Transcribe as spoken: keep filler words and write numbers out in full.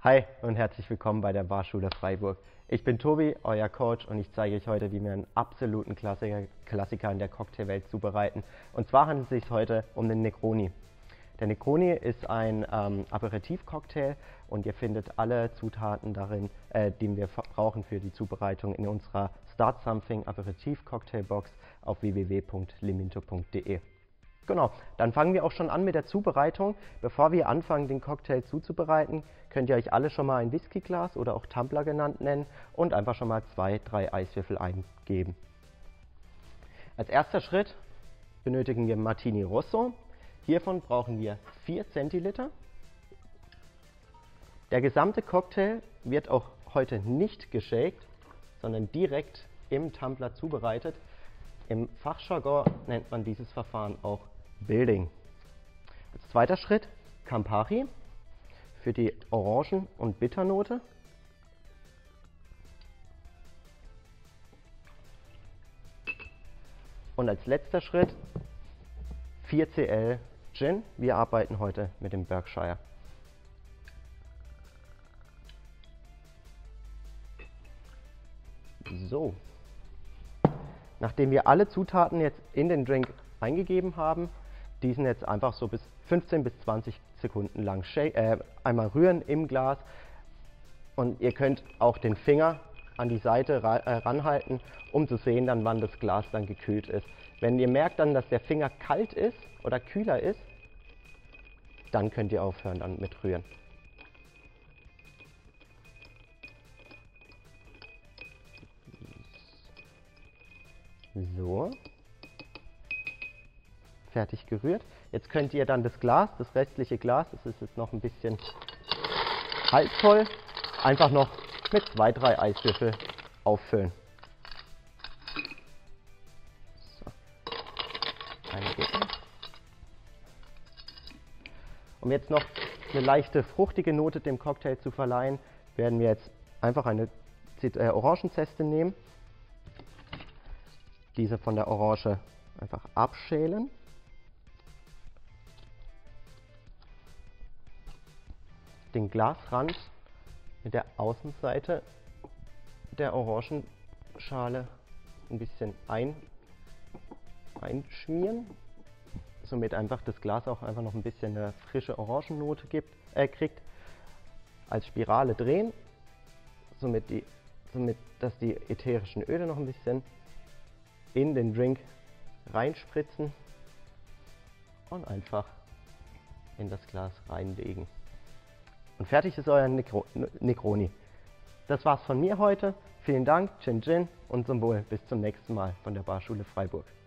Hi und herzlich willkommen bei der Barschule Freiburg. Ich bin Tobi, euer Coach, und ich zeige euch heute, wie wir einen absoluten Klassiker, Klassiker in der Cocktailwelt zubereiten. Und zwar handelt es sich heute um den Negroni. Der Negroni ist ein ähm, Aperitif-Cocktail und ihr findet alle Zutaten darin, äh, die wir brauchen für die Zubereitung in unserer Start Something Aperitif Cocktail Box auf w w w punkt liminto punkt de. Genau, dann fangen wir auch schon an mit der Zubereitung. Bevor wir anfangen, den Cocktail zuzubereiten, könnt ihr euch alle schon mal ein Whiskyglas oder auch Tumbler genannt nennen und einfach schon mal zwei, drei Eiswürfel eingeben. Als erster Schritt benötigen wir Martini Rosso. Hiervon brauchen wir vier Zentiliter. Der gesamte Cocktail wird auch heute nicht geshakt, sondern direkt im Tumbler zubereitet. Im Fachjargon nennt man dieses Verfahren auch Building. Als zweiter Schritt Campari für die Orangen- und Bitternote. Und als letzter Schritt vier Zentiliter Gin. Wir arbeiten heute mit dem Berkshire. So. Nachdem wir alle Zutaten jetzt in den Drink eingegeben haben, diesen jetzt einfach so bis fünfzehn bis zwanzig Sekunden lang äh, einmal rühren im Glas. Und ihr könnt auch den Finger an die Seite ra äh, ranhalten, um zu sehen, dann, wann das Glas dann gekühlt ist. Wenn ihr merkt dann, dass der Finger kalt ist oder kühler ist, dann könnt ihr aufhören dann mit Rühren. So. Fertig gerührt. Jetzt könnt ihr dann das Glas, das restliche Glas, das ist jetzt noch ein bisschen halbvoll, einfach noch mit zwei, drei Eiswürfel auffüllen. So. Eine geht noch. Um jetzt noch eine leichte fruchtige Note dem Cocktail zu verleihen, werden wir jetzt einfach eine äh, Orangenzeste nehmen. Diese von der Orange einfach abschälen. Den Glasrand mit der Außenseite der Orangenschale ein bisschen ein, einschmieren, somit einfach das Glas auch einfach noch ein bisschen eine frische Orangennote gibt, äh, kriegt. Als Spirale drehen, somit, die, somit dass die ätherischen Öle noch ein bisschen in den Drink reinspritzen und einfach in das Glas reinlegen. Und fertig ist euer Negroni. Das war's von mir heute. Vielen Dank, Chin Chin und zum Wohl. Bis zum nächsten Mal von der Barschule Freiburg.